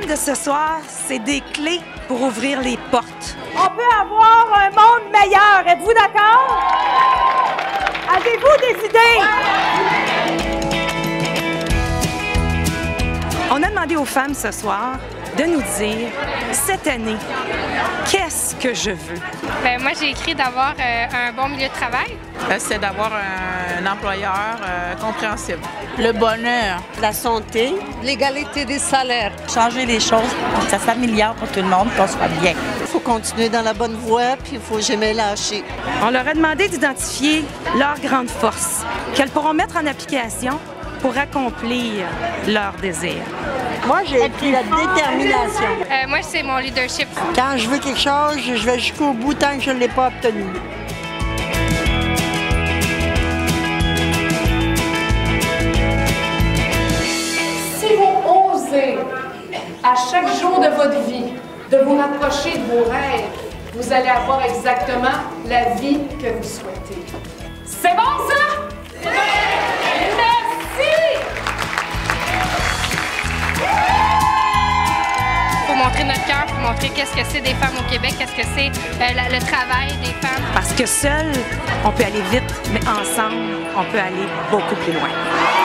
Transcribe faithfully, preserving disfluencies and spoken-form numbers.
thème de ce soir, c'est des clés pour ouvrir les portes. On peut avoir un monde meilleur. Êtes-vous d'accord? Avez-vous des idées? On a demandé aux femmes ce soir de nous dire, cette année, qu'est-ce que je veux? Bien, moi, j'ai écrit d'avoir euh, un bon milieu de travail. Euh, C'est d'avoir un, un employeur euh, compréhensible. Le bonheur. La santé. L'égalité des salaires. Changer les choses pour que ça s'améliore pour tout le monde, qu'on soit bien. Il faut continuer dans la bonne voie, puis il faut jamais lâcher. On leur a demandé d'identifier leurs grandes forces, qu'elles pourront mettre en application pour accomplir leurs désirs. Moi, j'ai pris la détermination. Euh, moi, c'est mon leadership. Quand je veux quelque chose, je vais jusqu'au bout tant que je ne l'ai pas obtenu. Si vous osez, à chaque jour de votre vie, de vous rapprocher de vos rêves, vous allez avoir exactement la vie que vous souhaitez. C'est bon, ça? Montrer notre cœur, pour montrer qu'est-ce que c'est des femmes au Québec, qu'est-ce que c'est euh, la, le travail des femmes. Parce que seul, on peut aller vite, mais ensemble, on peut aller beaucoup plus loin.